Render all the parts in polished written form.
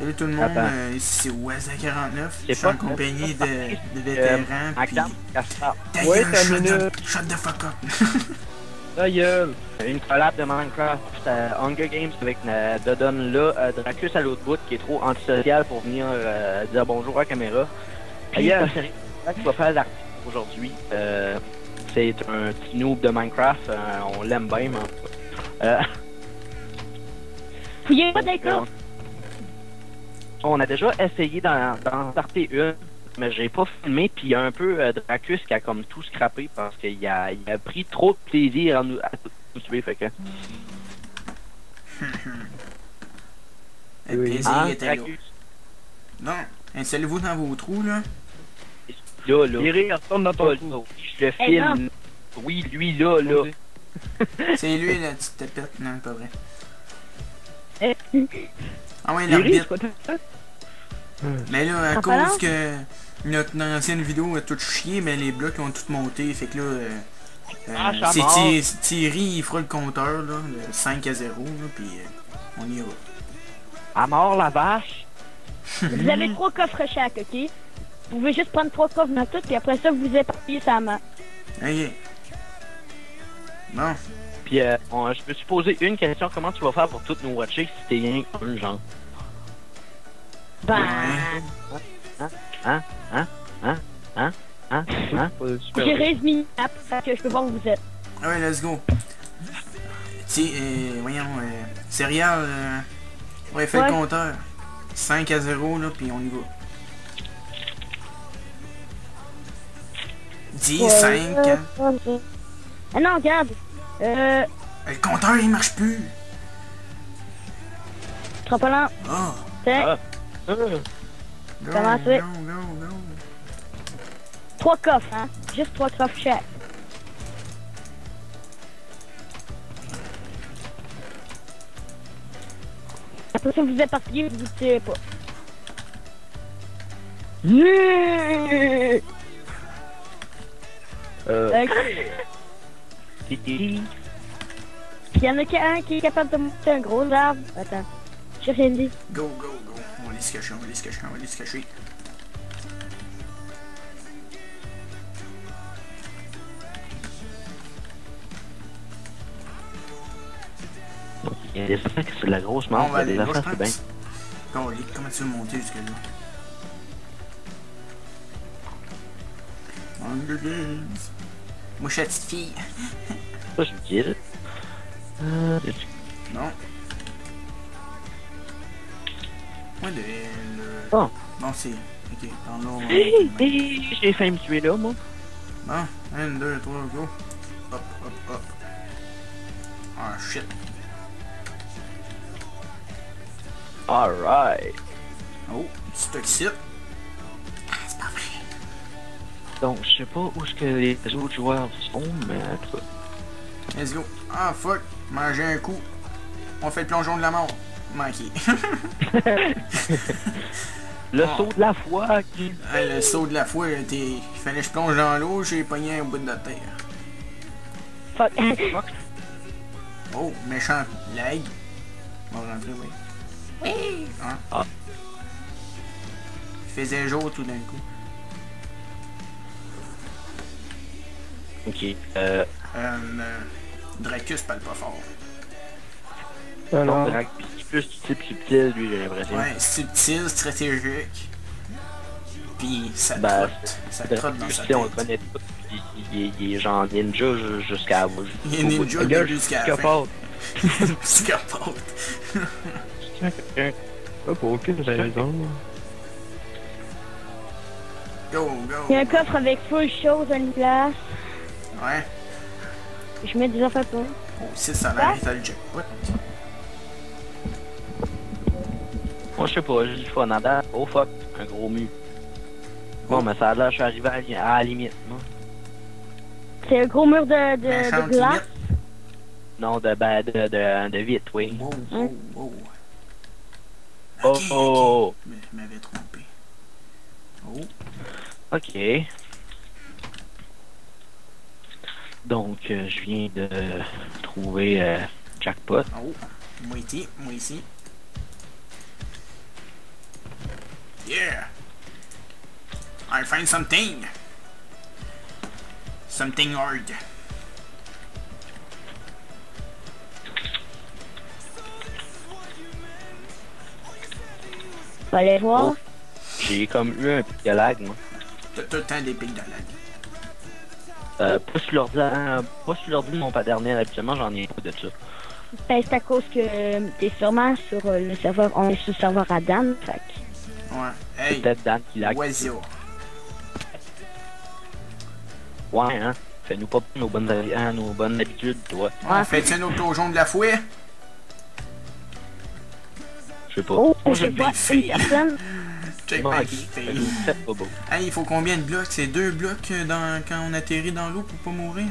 Salut tout le monde, ici c'est Wazza49, je suis en compagnie de vétérans, pis... Ouais, shut the fuck up! Ta gueule! Une collab de Minecraft, Hunger Games avec Dodon là, Dracus à l'autre bout qui est trop antisocial pour venir dire bonjour à la caméra. D'ailleurs, c'est qui va faire l'article aujourd'hui. C'est un petit noob de Minecraft, on l'aime bien, mais... Fouillez pas d'accord! On a déjà essayé d'en starter une, mais j'ai pas filmé, puis il y a un peu Dracus qui a comme tout scrappé parce qu'il a pris trop de plaisir à nous tuer, fait que... Le plaisir Hein, était là. Dracus? Non, installez-vous dans vos trous, là. Là. Thierry, retourne dans ton trou. Je le filme. Oui, lui, là. C'est lui, la petite tapette. Non, pas vrai. Eh. Ah ouais, Thierry, l'arbitre. Mais là, à cause que notre ancienne vidéo a tout chié, mais les blocs ont tout monté, fait que là, c'est Thierry, il fera le compteur, là, le 5 à 0, là, puis on y va. À mort, la vache! Vous avez 3 coffres chaque, ok? Vous pouvez juste prendre 3 coffres dans tout, puis après ça, vous éparpillez sa main. Ok. Bon. Puis, je peux te poser une question, comment tu vas faire pour toutes nos watcher si t'es rien qu'un genre? Ben... J'ai raise mini-app, parce que je peux voir où vous êtes. Ah ouais, let's go. Voyons, Céréal, ouais, fais le compteur. 5 à 0, là, puis on y va. 10, 5... Ah non, regarde. Le compteur, il marche plus. Trop pas lent. Ah. C'est... Go, Commencez. go. 3 coffres, hein. Juste 3 coffres chaque. Après ça, vous éparpillez, vous tirez pas. Il y en a qu'un qui est capable de monter un gros arbre. Attends. Je rien dit. Go. On va aller se cacher, on va aller se cacher. Il y a des affaires qui c'est de la grosse mort, On va aller des là, affaires je c'est bien. pense. Comment tu veux monter jusque-là? Hunger Games. Moi, je suis la petite fille. Ça, je me kill. Non. Moi, Oh. Non, c'est... Ok, dans l'eau. J'ai failli me tuer là, moi. Bon, 1, 2, 3, go. Hop. Ah, shit. Alright. Oh, tu t'excites. Ah, c'est pas vrai. Donc, je sais pas où est-ce que les autres joueurs sont, mais en tout cas. Let's go. Ah, fuck. Manger un coup. On fait le plongeon de la mort. Manqué. Le saut de la foi qui... Ah, le saut de la foi, il fallait que je plonge dans l'eau, j'ai pogné un bout de la terre. Fuck. Oh, méchant lag. On va rentrer, oui. Oui! Hein? Ah. Il faisait jour tout d'un coup. Ok, Dracus parle pas fort. Ah non. Drac, plus type subtil, lui, j'ai l'impression. Ouais, subtil, stratégique. Puis ça Ben, trotte. Ça trotte dans sa on tête. le connaît tout. Il est genre ninja jusqu'à... Il est ninja jusqu'à la fin. Psychopathe. Pas pour aucune raison. Go. Il y a un coffre avec full chose à une place. Ouais. Je mets des affaires pour. Oh, 6 salaires, t'as le jackpot. Moi, je sais pas, j'ai du fun en date. Oh fuck, un gros mur. Bon, mais ça a l'air, je suis arrivé à la limite, non? C'est un gros mur de glace. Limite. Non, de vite, oui. Wow. Oh. Je m'avais trompé. Oh. Ok. Donc, je viens de trouver jackpot. Oh. Moi ici. Yeah. I find something. Something hard. Fallait voir. Oh. J'ai comme eu un pic de lag, moi. T'as tout le temps des pics de lag. Pas sur l'ordi de mon paternel, habituellement j'en ai pas de ça. Ben, c'est à cause que t'es sûrement sur le serveur, on est sur le serveur à Dan, fait que... Ouais. C'est Hey. peut-être Dan qui lag. Oiseau. Ouais, hein. Fais-nous pas nos bonnes habitudes, toi. Ouais, fais-tu un autre jaune de la fouet? Je sais pas. Oh, Oh, je j'ai vois bien fait. une personne. Check Bon, back. ok. C'est pas beau. Hey, il faut combien de blocs? C'est 2 blocs quand on atterrit dans l'eau pour pas mourir?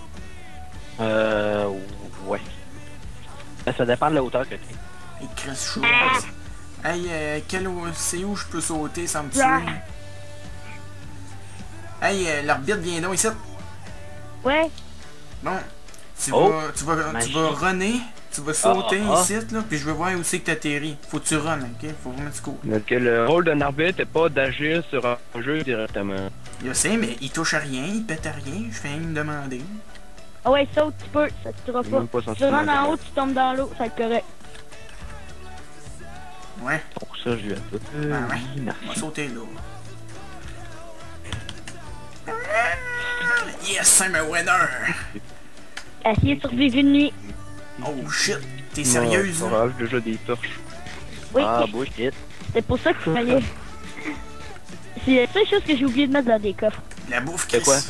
Ouais. Ben, ça dépend de la hauteur que tu Et Chris chose. Hey, c'est où je peux sauter sans me tuer? Hey, l'arbitre vient donc ici. Ouais. Bon. Tu Oh, vas runner. Tu vas sauter ici, là, puis je veux voir où c'est que t'atterris. Faut que tu run, ok? Faut vraiment que tu cours. Donc, le rôle d'un arbitre n'est pas d'agir sur un jeu directement. Je sais, mais il touche à rien, il pète à rien. Je fais rien me demander. Ah ouais, saute, tu peux, ça te tuera Il est pas. même pas Tu censé rentres en m'entendre. haut, tu tombes dans l'eau, ça va être correct. Ouais, Pour ça, je lui ai tout. ben ouais. Oui, On va merci. sauter là. Yes, I'm a winner! Essayez de survivre une nuit. Oh shit, t'es Non, sérieuse? c'est pas grave, j'ai déjà des torches. Oui, Ah, bullshit. c'est pour ça qu'il fallait... C'est la seule chose que j'ai oublié de mettre dans des coffres. La bouffe, C'est Chris. quoi?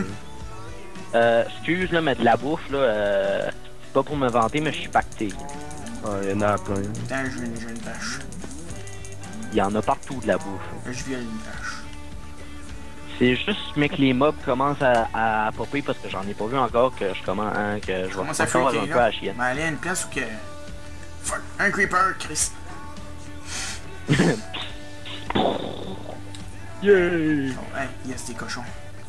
Excuse, là, mais de la bouffe, là, c'est pas pour me vanter, mais je suis pacté. Ah, il y en a plein. Attends, je veux une vache. Il y en a partout de la bouffe. Je viole une vache. C'est juste, mais que les mobs commencent à popper parce que j'en ai pas vu encore que je commence, hein, que je Comment vais ça fait, encore un peu à la là? chienne. Mais aller à une place où que... Fuck, un creeper, Chris. Yeah! Oh, hey, yes, des cochons.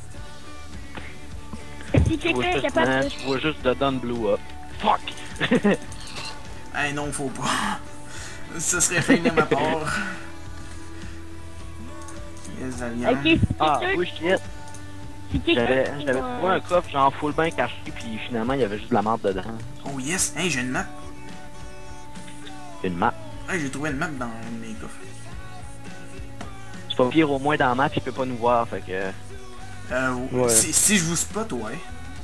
Si quelqu'un est capable de... Je vois juste The Dun Blue Up. Fuck! Hey, non, faut pas. Ça serait fin de ma part. Yes, Alien. Ok, si Ah, quelqu'un... bullshit! Si quelqu'un... J'avais trouvé un coffre genre full bain caché, puis finalement il y avait juste de la merde dedans. Oh yes, hey, j'ai une map. Une map. Hey, j'ai trouvé une map dans mes coffres. C'est pas pire, au moins dans la map, il peut pas nous voir, fait que... Ouais. Si je vous spot, ouais.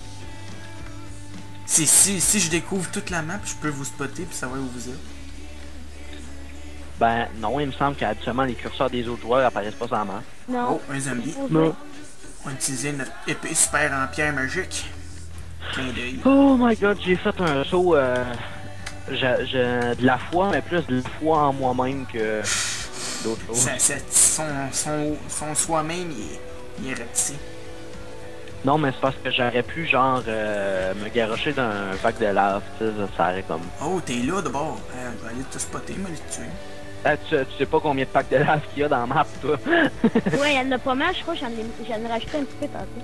Si je découvre toute la map, je peux vous spotter puis savoir où vous êtes. Ben non, il me semble qu'habituellement les curseurs des autres joueurs apparaissent pas sur la map. Non. Oh, un zombie. Non. On va utiliser notre épée super en pierre magique. Clin d'œil. Oh my god, j'ai fait un saut de la foi, mais plus de la foi en moi-même que d'autres choses. Son soi-même, il est rapetissé. Non, mais c'est parce que j'aurais pu, genre, me garrocher dans un bac de lave, tu sais, ça aurait comme... Oh, t'es là d'abord. Je vais aller te spotter, mais te tuer. Tu sais pas combien de packs de lave qu'il y a dans la map, toi? Ouais, il y en a pas mal, je crois, j'en ai rajouté un petit peu tantôt.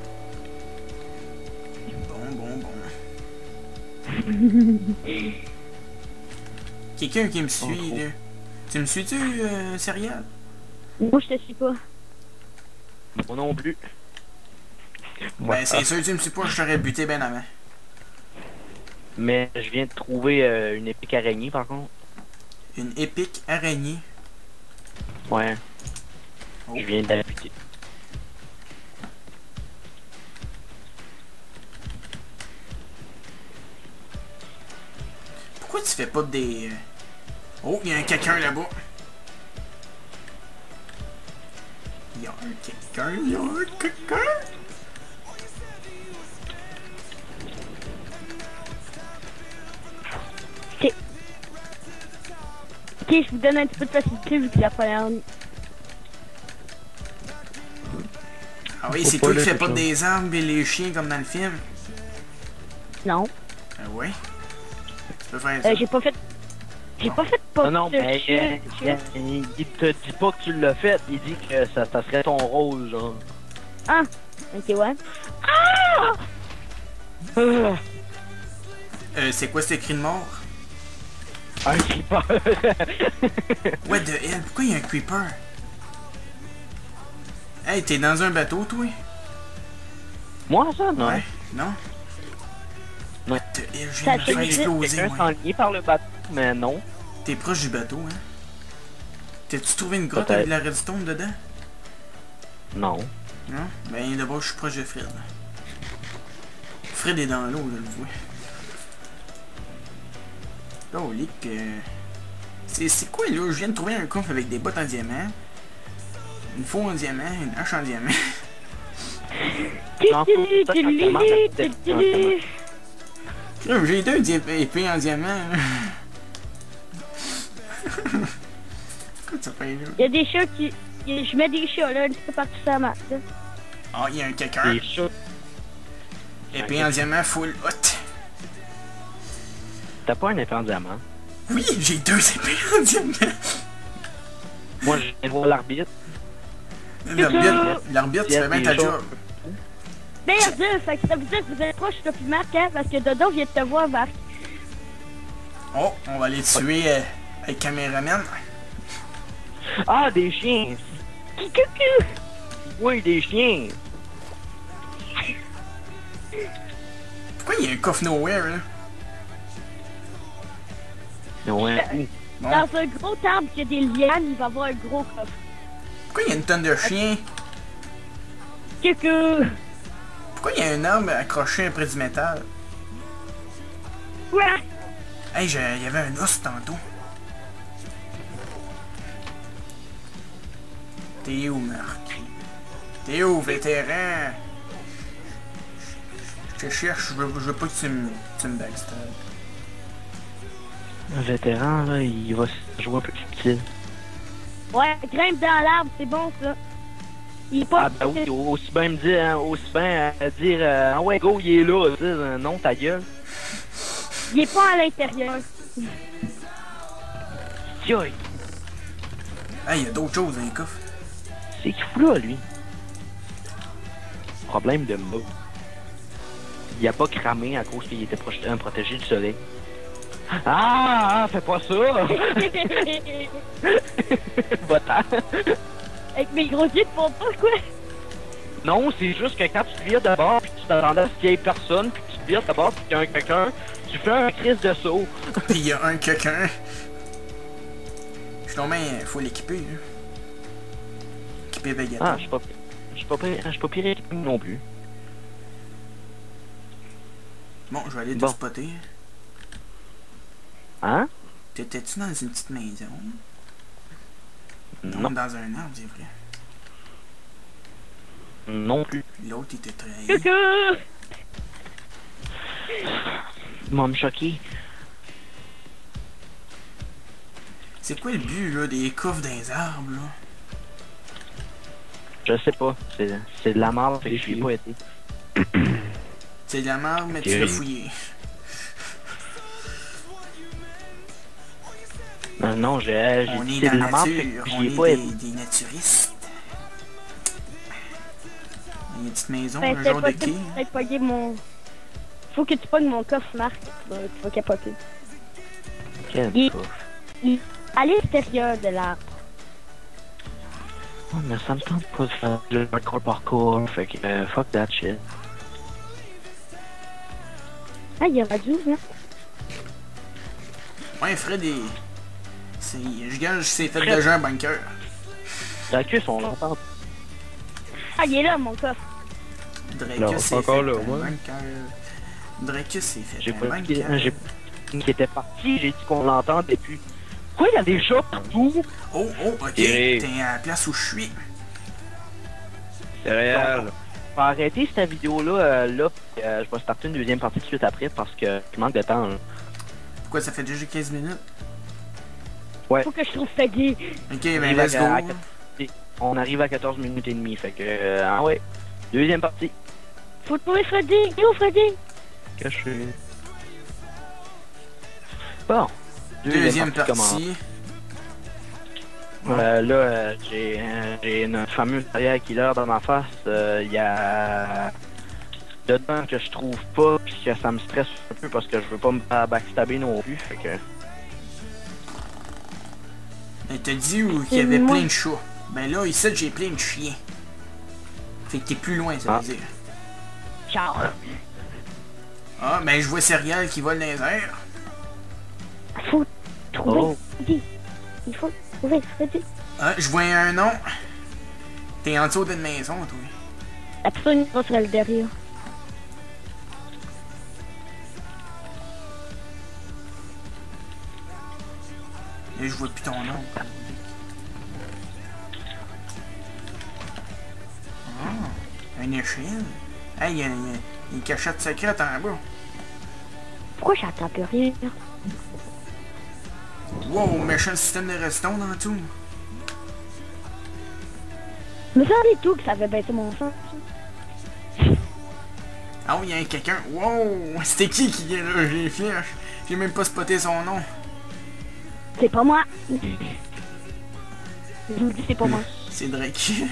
Bon. Quelqu'un qui me suit, là. Tu me suis-tu, Céréal? Moi, je te suis pas. Moi non plus. Ben, c'est sûr que tu me suis pas, je t'aurais buté ben avant. Mais je viens de trouver une épique araignée, par contre. Une épique araignée. Ouais. Oh. Je viens de la buter. Pourquoi tu fais pas des... Oh, il y a quelqu'un là-bas. Il y a quelqu'un. Ok, je vous donne un petit peu de facilité vu que la première... Ah oui, Faut c'est pas toi qui laisser fais pas ça. des arbres et les chiens comme dans le film. Non. Ah ouais? Tu peux faire ça. J'ai pas fait... J'ai pas fait pas Non, mais il te dit pas que tu l'as fait, il dit que ça serait ton rôle, genre. Ah! Ok, ouais. C'est quoi ce cri de mort? Un creeper! What the hell? Pourquoi il y a un creeper? Hey, t'es dans un bateau, toi? Moi, ça, non. Ouais, non? Ouais. Je viens de me faire exploser, Quelqu'un moi. s'enlignait par le bateau, mais non. T'es proche du bateau, hein? T'as-tu trouvé une grotte avec de la redstone dedans? Non. Non? Ben d'abord, je suis proche de Fred. Fred est dans l'eau, je le vois. Oh, Lick. C'est quoi, là? Je viens de trouver un coffre avec des bottes en diamant. Une faux en diamant, une hache en diamant. J'ai deux épées en diamant. Qu'est-ce que ça fait, là? Il y a des chats qui... Je mets des chats, là, un petit peu partout sur la map, là. Ah, il y a un quelqu'un. Les chats. Épée en diamant full hot. T'as pas un épée en diamant? Oui, j'ai deux épées en diamant. Moi, je viens de voir l'arbitre. L'arbitre, tu fais bien ta job. Merde, fait que ça veut dire que vous êtes proche de plus Marc, hein, parce que Dodo vient de te voir, Marc. Oh, on va aller tuer avec caméraman. Ah, des chiens! Coucou! Oui, des chiens! Pourquoi il y a un coffre nowhere, là? Ouais. Bon. Dans un gros arbre qui a des lianes, il va y avoir un gros coffre. Pourquoi il y a une tonne de chiens? Coucou! Pourquoi il y a un arbre accroché près du métal? Ouais! Hey, il y avait un os tantôt. T'es où, Marc? T'es où, vétéran? Je te cherche, je veux pas que tu me backstab. Un vétéran, là, il va se jouer un peu subtil. Ouais, grimpe dans l'arbre, c'est bon, ça. Il est pas... Ah ben oui, aussi bien me dire, hein, aussi bien dire ah ouais go il est là, tu sais, non ta gueule. Il est pas à l'intérieur. Yoï, Hey, il y a d'autres choses dans les coffres. c'est qui fout là lui? Problème de mot. Il a pas cramé à cause qu'il était protégé du soleil. Ah, fais pas ça! Va-t'en! Avec mes gros yeux de font pas, quoi. Non, c'est juste que quand tu te vires de bord, puis tu t'attendais à ce qu'il y ait personne, puis tu te vires de bord, puis qu'il y a quelqu'un, tu fais un crise de saut. Pis il y a un quelqu'un. Je suis tombé, faut l'équiper, là. Équiper Vegeta. Ah, je suis pas pire équipé non plus. Bon, je vais aller te Bon. spotter. Hein? T'étais-tu dans une petite maison? Non. Dans un arbre, c'est vrai. Non plus. L'autre, il était trahi. Coucou! Ils m'ont choqué. C'est quoi le but, là, des coffres dans les arbres, là? Je sais pas. C'est de la merde, fait que je n'y ai pas été. C'est de la merde, mais tu l'as fouillé. Non, j'ai On dit est c'est dans de la la merde, fait nature, que on j'y ai pas est été. des naturistes. Il y a une petite maison, Ben, un c'est genre de pas quai. que tu pogner mon... Faut que tu pognes mon coffre, Marc. Tu vas capoter. Quel Il- coffre. À l'extérieur de l'arbre. Oh, mais ça me tente pas de faire le hardcore parkour, fait que fuck that shit. Ah, il y aura 12, hein? Ouais, Fred est... Je gage que c'est fait déjà un bunker. La queue sont longtemps. Ah, il est là, mon coffre. Dracus c'est s'est encore fait là, un ouais. bunker. Dracus s'est fait J'ai un pas dit bunker. qui était parti, j'ai dit qu'on l'entend depuis. Quoi, il y a des chats partout? Oh, ok. Eric. T'es à la place où je suis. C'est réel. Je vais arrêter cette vidéo-là, je vais starter une deuxième partie tout de suite après parce que je manque de temps. Là. Pourquoi ça fait déjà 15 minutes? Faut que je trouve ça gay. Ok, On ben arrive à- let's à- go. On arrive à 14 minutes et demie, fait que, ah ouais, deuxième partie. Faut trouver Freddy. Il est où, Freddy? Caché. Bon, Deuxième commence. partie. Là, j'ai notre fameux derrière killer dans ma face. Il y a dedans que je trouve pas, puis que ça me stresse un peu parce que je veux pas me faire backstabber non plus, fait que... Elle t'a dit qu'il y avait plein de chats. Ben là, ici, j'ai plein de chiens. Fait que t'es plus loin, ça veut dire. Genre. Ah, ben je vois Céréales qui vole dans les airs. Faut trouver Freddy. Il faut trouver Freddy. Ah, je vois un nom. T'es en dessous d'une maison, toi. La personne va sur le derrière. Et je vois plus ton nom. Ah, une échelle. Hey, il y a une cachette secrète en bas. Pourquoi j'entends plus rien? Wow, méchant système de redstone en dessous. Me semblait tout que ça avait baissé mon son. Ah oui, il y a quelqu'un. Wow, c'était qui est là? J'ai les flèches. J'ai même pas spoté son nom. C'est pas moi. Je vous dis c'est pas moi. C'est Dracus.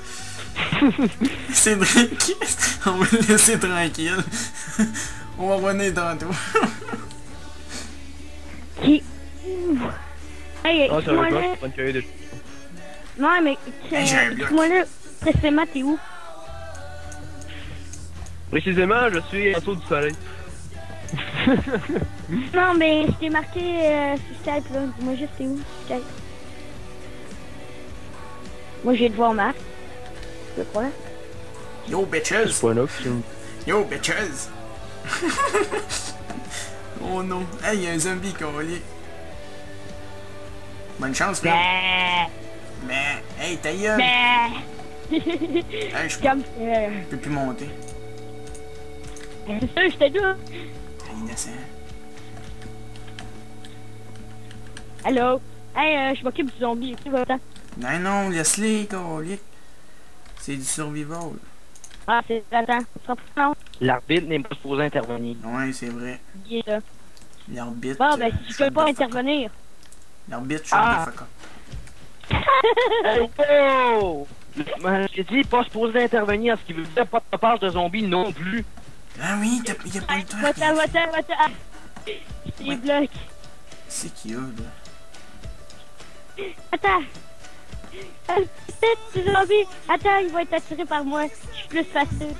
C'est Dracus. On va le laisser tranquille. On va revenir tantôt. Qui? Hey, Ah, ça moi va là. pas, une cueilleuse de... Non, mais Hey, j'ai un bloc. moi là, précisément, t'es où? Précisément, je suis en dessous du soleil. Non, mais je t'ai marqué sur Skype là. Dis-moi juste t'es où, Skype. Moi, j'ai de voir Marc. Je crois. Yo, bitches. Pas là, Yo, bitches. Oh non. Hey, il y a un zombie collé. Bonne chance, là. Mais, hey, ta gueule. Hey, je Comme peux plus monter. c'est ça, je te doute. Innocent. Allô? Hey, je m'occupe du zombie. Qui va t'en? Non, non, laisse-les, collé. C'est du survival. Ah, c'est... Attends, ça sera plus long. L'arbitre n'est pas supposé intervenir. Ouais, c'est vrai. Il est là. L'arbitre. Bon, ben, si tu peux pas intervenir. L'arbitre, je Ah. suis Oh! J'ai dit pas supposé intervenir, ce qui veut dire pas de part de zombies non plus. Ah oui, il y a pas le temps. Va-t'en, va-t'en, va-t'en. Ah. Je Ouais. les bloque. C'est qui a, là? Attends. Ah, c'est du zombie. Attends, il va être attiré par moi. Je suis plus facile.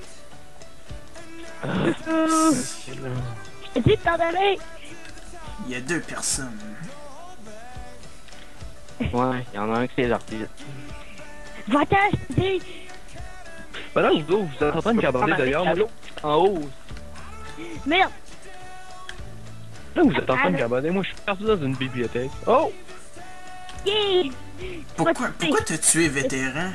Je t'ai dit de t'en aller. Il y a 2 personnes. Ouais, il y en a un qui c'est l'arbitre. Va-t'en, je te dis. Pendant que vous êtes en train de regarder d'ailleurs, moi, En haut. Merde. là, vous êtes en train de regarder, moi, je suis perdu dans une bibliothèque. Oh! Yeah. Pourquoi t'as tué Vétéran?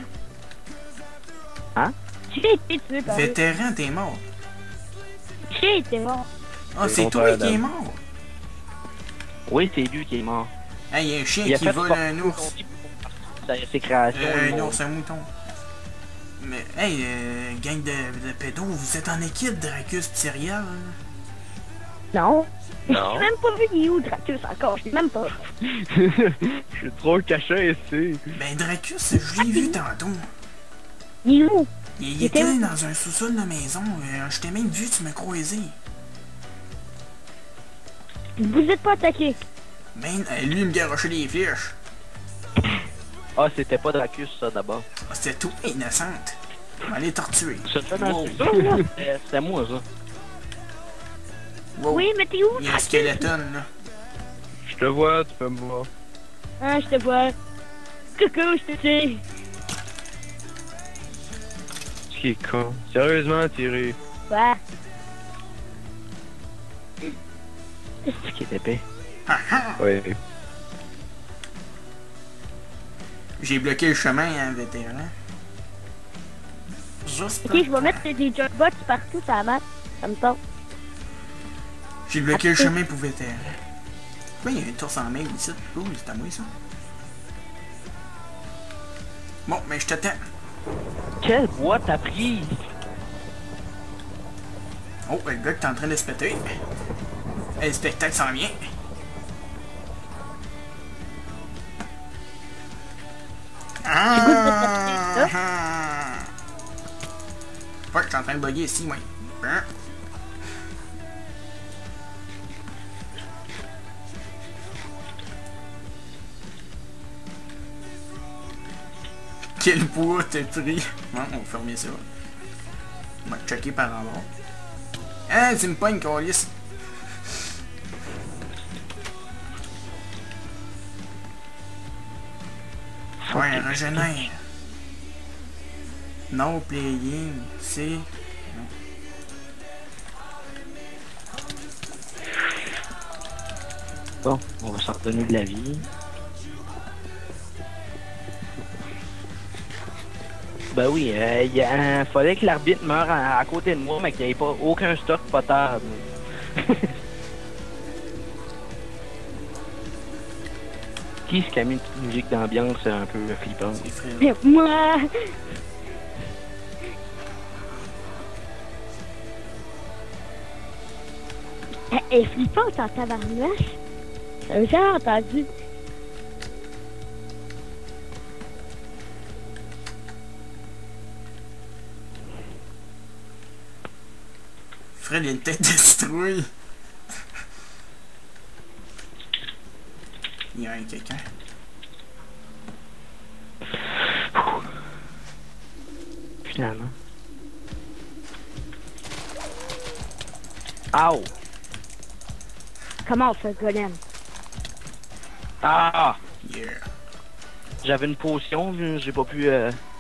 J'ai été tué par eux. Vétéran, t'es mort. J'ai été mort. Ah, c'est toi qui est mort. Oui, c'est lui qui est mort. Hey, y a un chien Il a qui fait vole porter un ours. ses créations. Un ours, un mouton. Mais, hey, gang de pédos, vous êtes en équipe, Dracus pis Céréales? Non. Non. J'ai même pas vu il est où, Dracus, encore. Je sais même pas. Je suis trop caché ici. Ben, Dracus, je l'ai vu tantôt. Il est où? Il était dans un sous-sol de la maison. Je t'ai même vu, tu m'as croisé. Vous êtes pas attaqué. Ben, lui, il me garochait les flèches. Ah, c'était pas Dracus, ça, d'abord. Ah, c'était toi, innocente. On va aller torturer. C'était Wow. C'était moi, ça. Wow. Oui, mais t'es où, Il y a un Dracus? skeleton, là. Je te vois, tu peux me voir. Ah, je te vois. Coucou, je te sais. Ce qui est con. Sérieusement, Thierry. Ouais. Ce qui est épais. Ah, ah. Oui. J'ai bloqué le chemin, hein, Vétéran. Juste Ok, je vais mettre des jogbots partout sur la map. Ça me tente. J'ai bloqué le chemin pour Vétéran. Pourquoi il y a une tour sans mail ici? Oh, c'est à moi, ça. Bon, mais je t'attends. Quelle boîte t'as pris? Oh, le gars qui est en train de se péter. Le spectacle s'en vient. Ah! Ouais, je suis en train de bugger ici, moi. Hein? Quel poids t'as pris? Bon, on va fermer ça. On va checker par en bas. Hein, tu me pognes, câlisse. Ouais, régénère. No playing, c'est... Bon, on va s'en redonner de la vie. Ben oui, fallait que l'arbitre meure à côté de moi, mais qu'il n'y ait pas aucun stock potable. Qui a mis une petite musique d'ambiance un peu flippante? Moi. Elle est flippante en tabarnache. J'ai jamais entendu. Fred, il a une tête de citrouille. Il y a quelqu'un. Finalement. Ow! Comment on fait golem? Ah! Yeah. J'avais une potion, j'ai pas pu...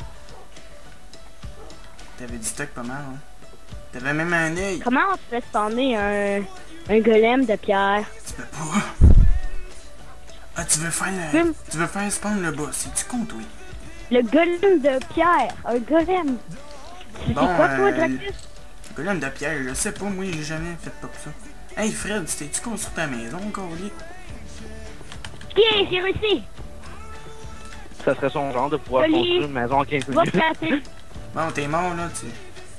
T'avais du stock pas mal, hein? T'avais même un œil. Comment on fait spawner un golem de pierre? Tu peux pas. Ah, tu veux faire spawn le boss. C'est-tu con, oui? Le golem de pierre! Un golem! C'est Bon, quoi toi, Dracus? Golem de pierre, je sais pas, moi j'ai jamais fait pas ça. Hey Fred, t'es-tu construit ta maison, Corlier? Bien, j'ai réussi! Ça serait son genre de pouvoir Oli, construire une maison en 15 Va minutes. planter! Bon, t'es mort là, tu...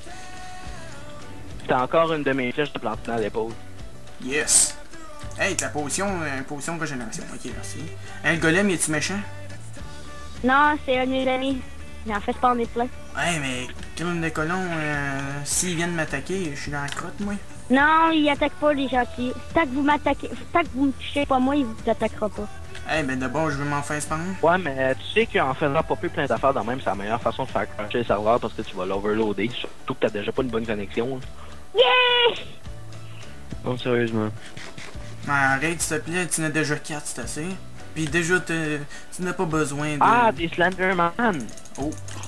T'as encore une de mes flèches de planter dans l'épaule. Yes! Hey, ta potion de régénération. Ok, merci. Hein, le golem, est-tu méchant? Non, c'est un de mes amis. J'en fais spawner plein. Ouais, mais crime de colon, s'ils viennent m'attaquer, je suis dans la crotte, moi. Non, il attaque pas les gentils. Tant que vous m'attaquez, tant que vous me touchez pas moi, il vous attaquera pas. Eh ben d'abord, je veux m'en faire spawn. Ouais, mais tu sais qu'en faisant popper plein d'affaires dans même, c'est la meilleure façon de faire crasher le serveur parce que tu vas l'overloader, surtout que t'as déjà pas une bonne connexion. Yeah! Non, sérieusement. Arrête, s'il te plaît, tu en as déjà 4, c'est assez. Puis déjà, tu n'as pas besoin de... Ah, des Slenderman! Oh.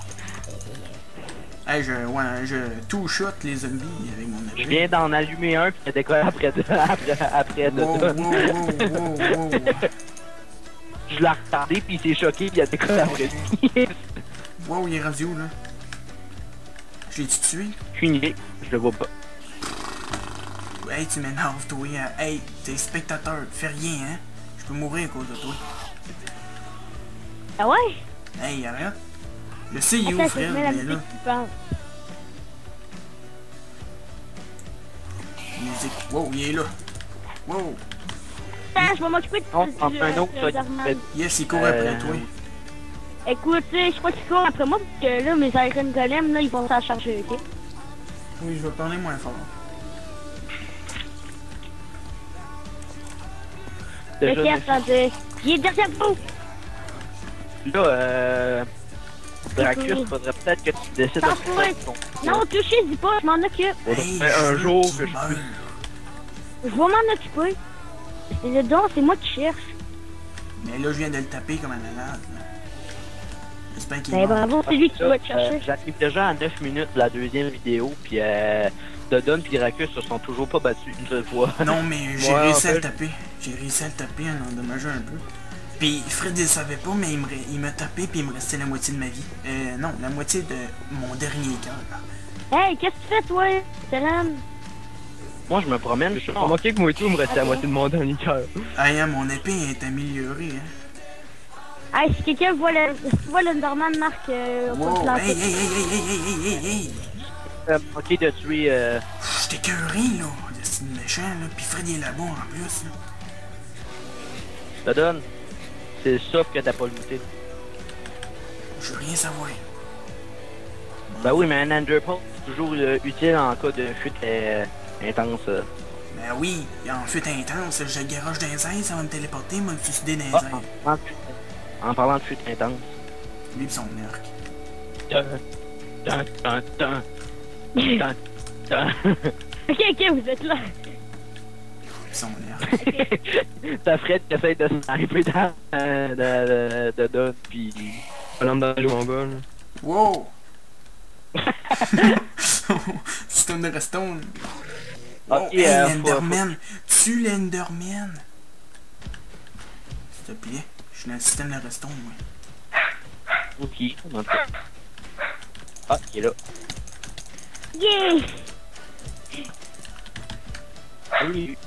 Hey, je two-shot les zombies avec mon épée. Je viens d'en allumer un, puis il décolle après deux. Wow, wow, wow. Je l'ai retardé, puis il s'est choqué, puis il a décollé après lui. Wow, il est rendu où, là? Je l'ai-tu tué? Je suis nié, je le vois pas. Hey, tu m'énerves, toi. Hey, t'es spectateur, fais rien, hein? Je peux mourir à cause de toi. Ah ouais? Hey, arrête. Je sais, il est où, Attends, Fred, je mets la mais musique là. qui parle. Musique. Wow, il est là. Wow. Attends, je vais m'occuper de Non, enfin un autre, ça, Darman. Yes, il court après toi. Écoute, je crois qu'il court après moi, parce que là, mes Iron Golem, là, ils vont s'en charger, ok? Oui, je vais parler moins fort. déjà, Ok, attendez. Il est derrière vous! là, Dracus, faudrait peut-être que tu décides de T'en faire ton... Non, touchez, dis pas, je m'en occupe. Hey, un jour que je meurs. Je vais m'en occuper. C'est le don, c'est moi qui cherche. Mais là, je viens de le taper comme un malade. là. J'espère qu'il est Ben mort. bravo, c'est lui qui va te chercher. J'arrive déjà à 9 minutes de la deuxième vidéo, puis Dodon et Dracus se sont toujours pas battus une seule fois. Non, mais j'ai Ouais, réussi en à le fait- taper. J'ai réussi à le taper en endommageant un peu. Puis Fred, il le savait pas, mais il m'a tapé, puis il me restait la moitié de ma vie. Non, la moitié de mon dernier cœur. Hey, qu'est-ce que tu fais, toi? Salam. Moi, je me promène, je suis J'ai remarqué que moi et tout, il me restait la Ok. moitié de mon dernier cœur. Ah, hein, mon épée est améliorée, hein. Hey, si quelqu'un voit l'Enderman, marque au Wow, planter. hey, hey, hey, hey, hey, hey, hey, hey. manqué de tuer... J'étais écœuré, là. C'est méchant, là. Puis Fred, il est là-bas, en plus, là. Dodon, c'est ça que t'as pas looté. Je veux rien savoir. Ben oui, mais un Enderpearl, c'est toujours utile en cas de fuite intense. Ben oui, en fuite intense, je garage dans les airs, ça va me téléporter, moi, me suicider dans les Ah, airs. en parlant de fuite intense. Lui pis son arc. Dun, dun, dun. Dun, dun. Ok, vous êtes là. Son air. T'as Fred qui essaie de sniper de Don, pis... Bonhomme dans le mongol. Wow! Système de redstone. Ok, Oh, hey, l'Enderman! Tue l'Enderman! S'il te plaît, je suis dans le système de redstone, moi. Ok, on entend. Ah, il est là. Yeah! Oui.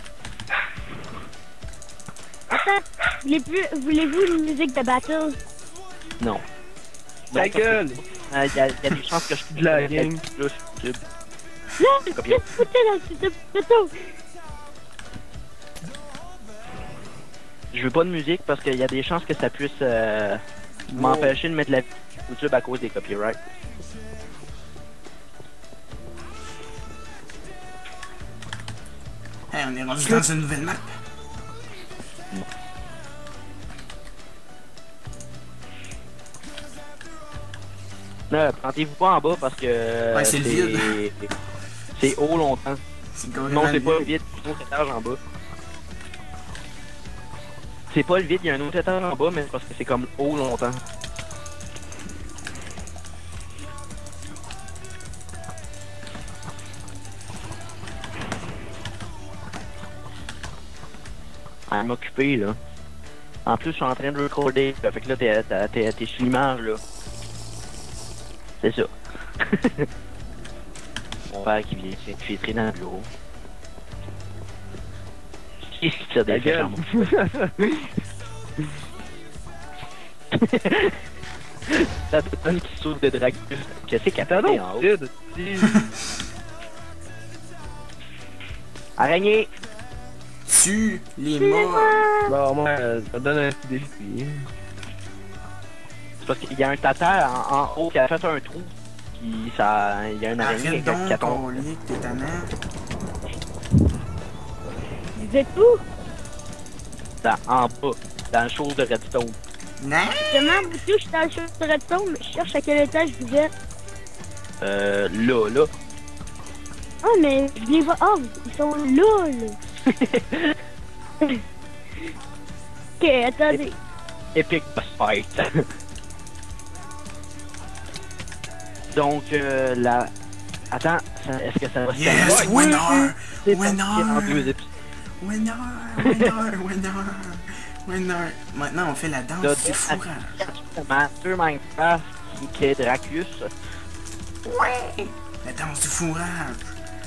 Attends, voulez-vous une musique de battle? Non. Ta gueule! Il y a des chances que je De la gang. là sur YouTube. Là, qu'est-ce que tu foutais dans le système de battle? Je veux pas de musique parce qu'il y a des chances que ça puisse m'empêcher de mettre la YouTube à cause des copyrights. Hey, on est rendu dans une nouvelle map. Plantez-vous pas en bas parce que Ouais, c'est le vide. C'est haut longtemps. C'est Non, c'est pas le vide, il y a un autre étage en bas. C'est pas le vide, il y a un autre étage en bas, mais c'est parce que c'est comme haut longtemps. Elle m'occuper là. En plus, je suis en train de recorder, là, fait que là, t'es sur l'image là. C'est ça. Mon père qui vient s'infiltrer dans le bureau. Qu'est-ce que ça Ta défait gueule! dans mon... La personne qui saute de Dracus. Qu'est-ce qu'elle T'as fait donc en haut? vide, si. Araignée! Tue les morts. Bon, moi, ça donne un petit défi. C'est parce qu'il y a un tata en haut qui a fait un trou. Puis ça. Il y a une araignée Arrête qui a donc, tombé. colique, t'es tannant. Vous êtes où? En bas, dans le show de Redstone. Non? Justement, vous tous, je suis dans le show de Redstone, mais je cherche à quel étage vous êtes. Là. Ah, mais je les vois. Oh, ils sont là, là. Ok, attendez. Epic boss fight. Donc, la... Attends, est-ce que ça va se Yes, terminer? winner! C'est Winner! parti en 2 épisodes. Winner! Maintenant, on fait la danse Là, du fourrage. Master Minecraft qui est Dracus. Ouais! La danse du fourrage.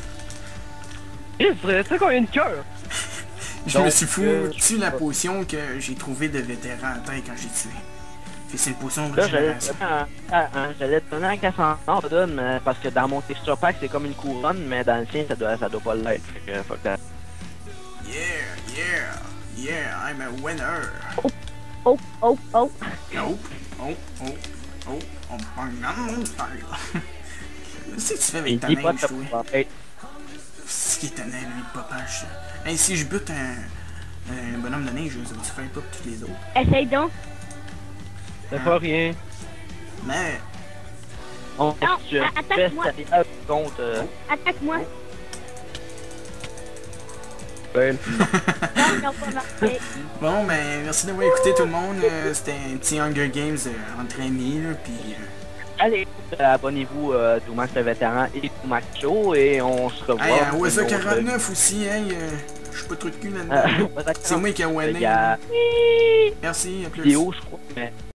Il serait ça combien de cœurs? Je Donc, me suis foutu la potion que j'ai trouvée de vétéran à terre quand j'ai tué. Puis c'est une potion de Là, j'allais régénération. te donner un cassandre, mais parce que dans mon texture pack, c'est comme une couronne, mais dans le sien, ça doit pas l'être. Fait que fuck that. Yeah, I'm a winner. Oh. Nope. Oh, Gangnam Style. Qu'est-ce que tu fais avec Il ta dit pas neige, de toi? être. C'est qui est ta neige, lui, de popage, ça. Hey, si je bute un bonhomme de neige, ça va-tu faire pas pour tous les autres? Essaye donc. Ça fait rien. Mais, On Non, attaque-moi. contre. Attaque-moi. Ben, Non, pas marqué. bon, ben, merci d'avoir écouté tout le monde. C'était un petit Hunger Games entre amis, là, puis... Allez, abonnez-vous au Max le Vétéran et au Max Show et on se revoit. Hey, pour une Wesa autre- 49 aussi, hey, je suis pas trop de cul là-dedans. Wesa C'est moi qui ai Il winné. y a Merci, à plus. vidéo, je crois, mais